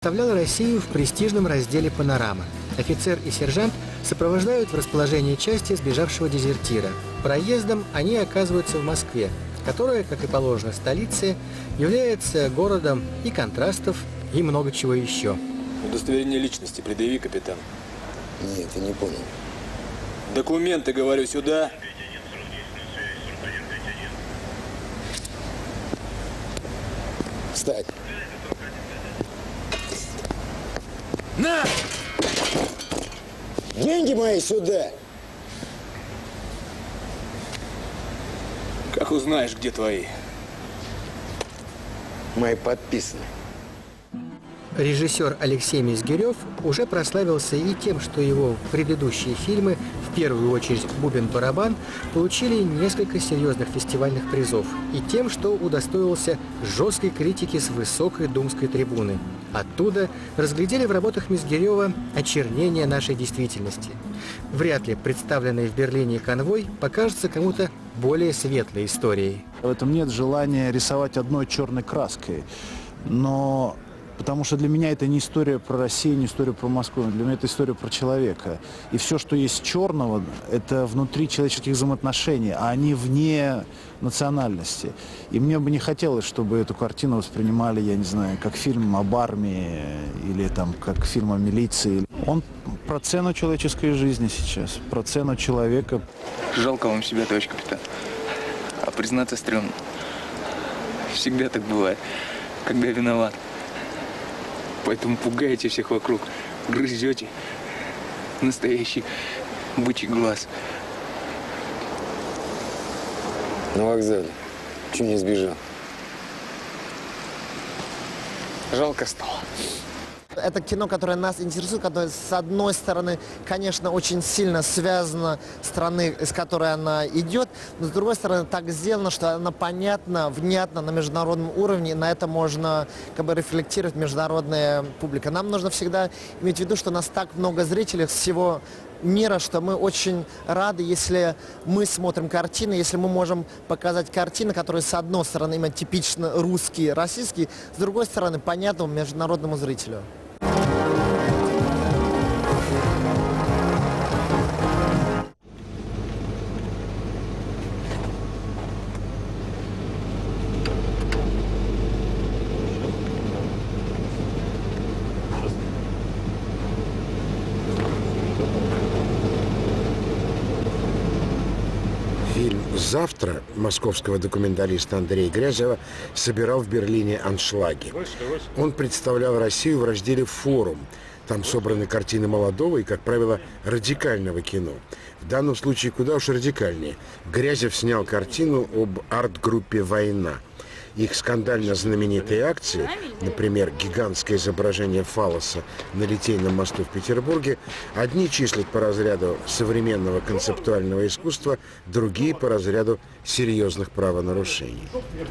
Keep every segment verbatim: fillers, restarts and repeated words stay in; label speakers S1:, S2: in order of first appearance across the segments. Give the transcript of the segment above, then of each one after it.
S1: представлял Россию в престижном разделе «Панорама». Офицер и сержант сопровождают в расположении части сбежавшего дезертира. Проездом они оказываются в Москве, которая, как и положено столице, является городом и контрастов, и много чего еще.
S2: Удостоверение личности предъяви, капитан.
S3: Нет, я не понял.
S2: Документы, говорю, сюда.
S3: Встать.
S2: На!
S3: Деньги мои сюда.
S2: Как узнаешь, где твои?
S3: Мои подписаны.
S1: Режиссер Алексей Мизгирев уже прославился и тем, что его предыдущие фильмы, в первую очередь «Бубен-барабан», получили несколько серьезных фестивальных призов, и тем, что удостоился жесткой критики с высокой думской трибуны. Оттуда разглядели в работах Мизгирева очернение нашей действительности. Вряд ли представленный в Берлине «Конвой» покажется кому-то более светлой историей.
S4: В этом нет желания рисовать одной черной краской, но... Потому что для меня это не история про Россию, не история про Москву. Для меня это история про человека. И все, что есть черного, это внутри человеческих взаимоотношений, а они вне национальности. И мне бы не хотелось, чтобы эту картину воспринимали, я не знаю, как фильм об армии или там, как фильм о милиции. Он про цену человеческой жизни сейчас, про цену человека.
S5: Жалко вам себя, товарищ капитан. А признаться стрёмно. Всегда так бывает, когда виноват. Поэтому пугаете всех вокруг, грызете. Настоящий бычий глаз.
S3: На вокзале. Чего не сбежал?
S5: Жалко стало.
S6: Это кино, которое нас интересует, которое, с одной стороны, конечно, очень сильно связано с страны, из которой она идет, но с другой стороны, так сделано, что она понятна, внятна на международном уровне, и на это можно как бы рефлектировать международная публика. Нам нужно всегда иметь в виду, что у нас так много зрителей всего мира, что мы очень рады, если мы смотрим картины, если мы можем показать картины, которые, с одной стороны, именно типично русские, российские, с другой стороны, понятны международному зрителю.
S7: Фильм «Завтра» московского документалиста Андрея Грязева собирал в Берлине аншлаги. Он представлял Россию в разделе «Форум». Там собраны картины молодого и, как правило, радикального кино. В данном случае куда уж радикальнее. Грязев снял картину об арт-группе «Война». Их скандально знаменитые акции, например, гигантское изображение фаллоса на Литейном мосту в Петербурге, одни числят по разряду современного концептуального искусства, другие по разряду серьезных правонарушений.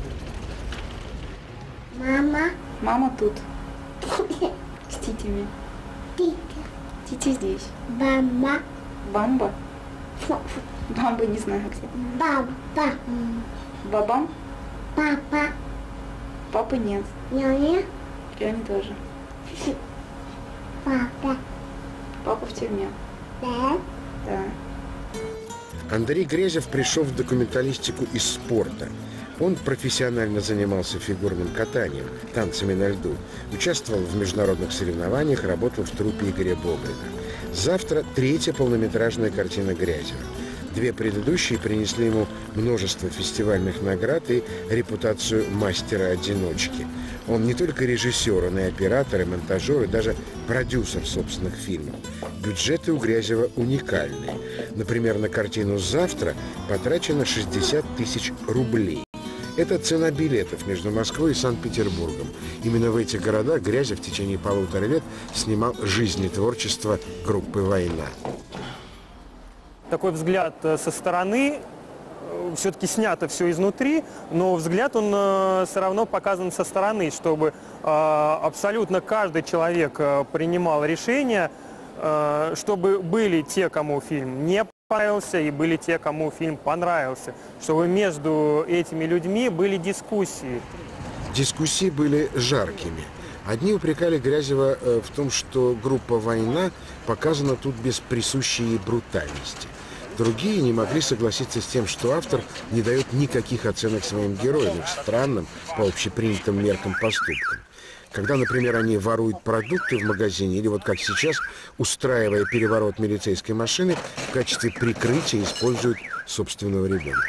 S8: Мама.
S9: Мама тут. С титями.
S8: Титя.
S9: Тити здесь.
S8: Баба.
S9: Бамба? Бамба не знаю где.
S8: Баба.
S9: Бабам?
S8: Папа.
S9: Папы нет.
S8: Няня.
S9: Ляни тоже.
S8: Папа.
S9: Папа в тюрьме.
S8: Да.
S9: Да.
S7: Андрей Грязев пришел в документалистику из спорта. Он профессионально занимался фигурным катанием, танцами на льду, участвовал в международных соревнованиях, работал в труппе Игоря Боголя. Завтра третья полнометражная картина Грязева. Две предыдущие принесли ему множество фестивальных наград и репутацию мастера-одиночки. Он не только режиссер, он и оператор, и монтажер, и даже продюсер собственных фильмов. Бюджеты у Грязева уникальные. Например, на картину «Завтра» потрачено шестьдесят тысяч рублей. Это цена билетов между Москвой и Санкт-Петербургом. Именно в этих городах Грязев в течение полутора лет снимал жизнетворчество группы «Война».
S10: Такой взгляд со стороны, все-таки снято все изнутри, но взгляд он все равно показан со стороны, чтобы абсолютно каждый человек принимал решение, чтобы были те, кому фильм не понравился, и были те, кому фильм понравился, чтобы между этими людьми были дискуссии.
S7: Дискуссии были жаркими. Одни упрекали Грязева э, в том, что группа «Война» показана тут без присущей ей брутальности. Другие не могли согласиться с тем, что автор не дает никаких оценок своим героям, их странным, по общепринятым меркам, поступкам. Когда, например, они воруют продукты в магазине, или вот как сейчас, устраивая переворот милицейской машины, в качестве прикрытия используют собственного ребенка.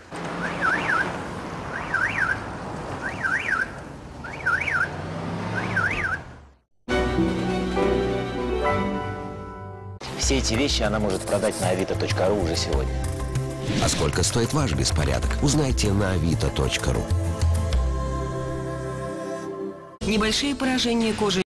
S11: Все эти вещи она может продать на авито точка ру уже сегодня.
S12: А сколько стоит ваш беспорядок, узнайте на авито точка ру.
S13: Небольшие поражения кожи